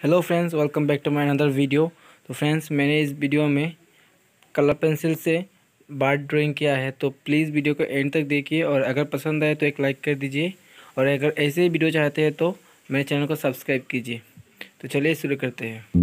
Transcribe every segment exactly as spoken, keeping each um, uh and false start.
Hello friends, welcome back to my another video. तो friends, मैंने इस वीडियो में कलर पेंसिल से बर्ड ड्राइंग किया है, तो प्लीज़ वीडियो को एंड तक देखिए और अगर पसंद आए तो एक लाइक कर दीजिए और अगर ऐसे ही वीडियो चाहते हैं तो मेरे चैनल को सब्सक्राइब कीजिए। तो चलिए शुरू करते हैं।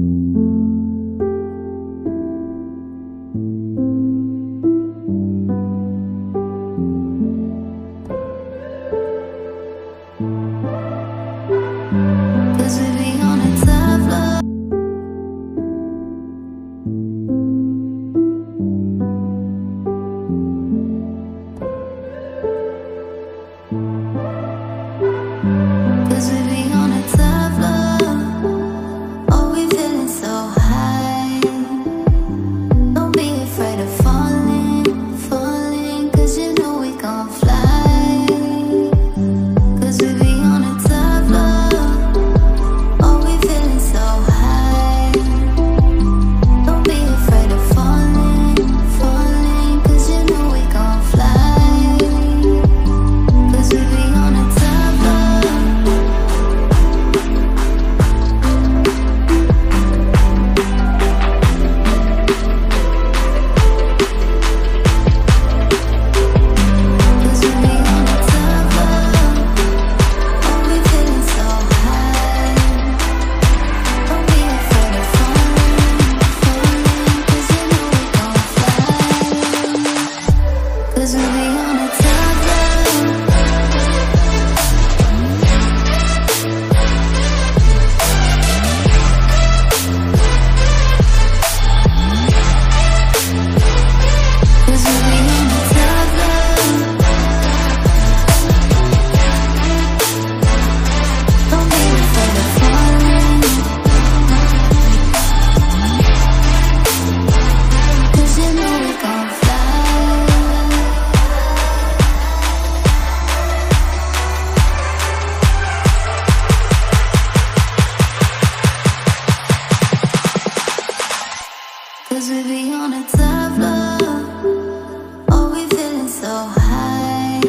Cause we be on a top floor. Oh, we feeling so high.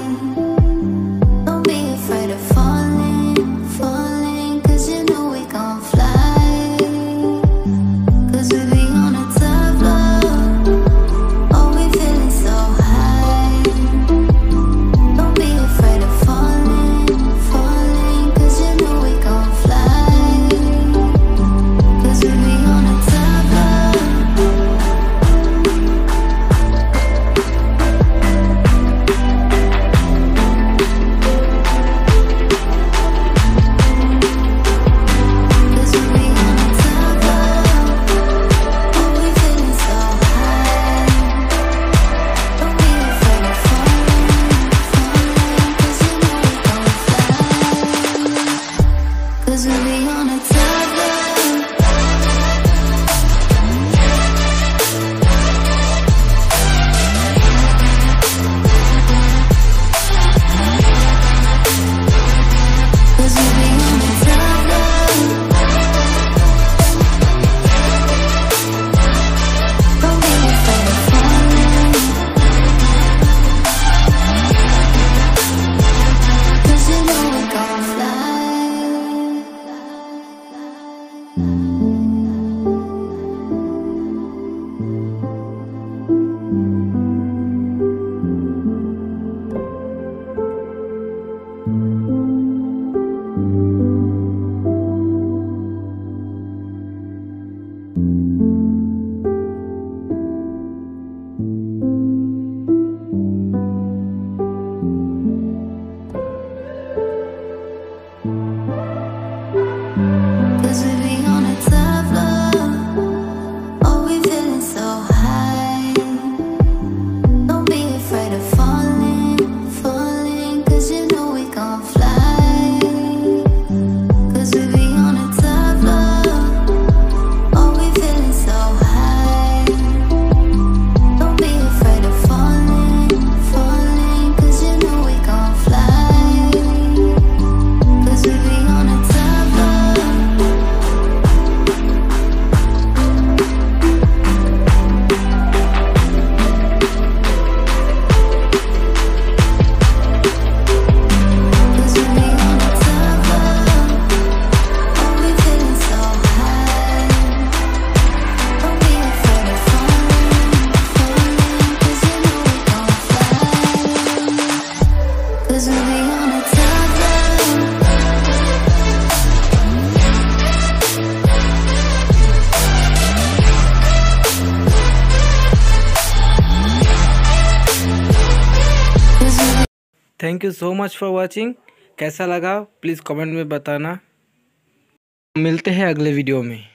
Don't be afraid of falling, falling. Cause you know we gon' fly. Cause we be on a top floor. Oh, we feeling so high. Don't be afraid of falling, falling. Cause you know we gon' fly. Cause we be on a top floor. Cause we be on a top floor. Cause we be on a top floor. Don't be afraid of falling. Cause you know we gon' fly. Cause we be on a thank you so much for watching. कैसा लगा please comment में बताना। मिलते हैं अगले video में।